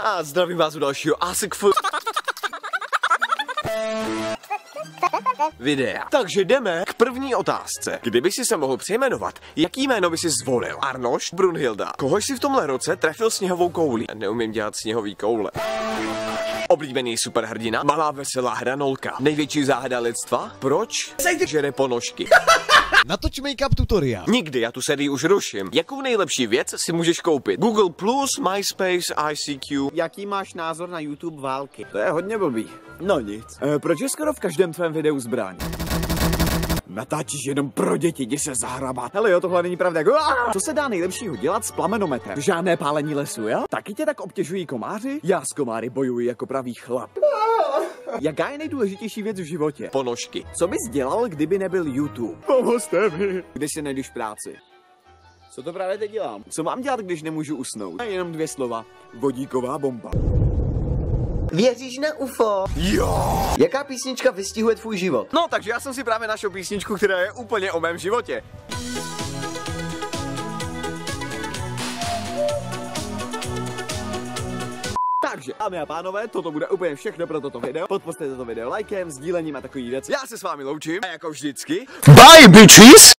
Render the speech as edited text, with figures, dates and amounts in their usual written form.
A zdravím vás u dalšího ASIC videa. Takže jdeme k první otázce. Kdyby si se mohl přejmenovat, jaký jméno by si zvolil? Arnošt, Brunhilda. Kohož si v tomhle roce trefil sněhovou kouli? Neumím dělat sněhový koule. Oblíbený superhrdina, malá veselá hranolka. Největší záhada lidstva? Proč? Žere ponožky. Natoč make-up tutoriál. Nikdy, já tu sérii už ruším. Jakou nejlepší věc si můžeš koupit? Google+, MySpace, ICQ. Jaký máš názor na YouTube války? To je hodně blbý. No nic. Proč je skoro v každém tvém videu zbraň? Natáčíš jenom pro děti, jdi se zahrabat. Hele jo, tohle není pravda. Co se dá nejlepšího dělat s plamenometem? Žádné pálení lesu, jo? Taky tě tak obtěžují komáři? Já s komáry bojuji jako pravý chlap. Jaká je nejdůležitější věc v životě? Ponožky. Co bys dělal, kdyby nebyl YouTube? Pomozte mi. Když si najdeš práci. Co to právě teď dělám? Co mám dělat, když nemůžu usnout? Jenom 2 slova. Vodíková bomba. Věříš na UFO? Jo. Jaká písnička vystihuje tvůj život? No, takže já jsem si právě našel písničku, která je úplně o mém životě. Takže, dámy a pánové, toto bude úplně všechno pro toto video. Podpořte toto video lajkem, sdílením a takový věc. Já se s vámi loučím a jako vždycky Bye, bitches!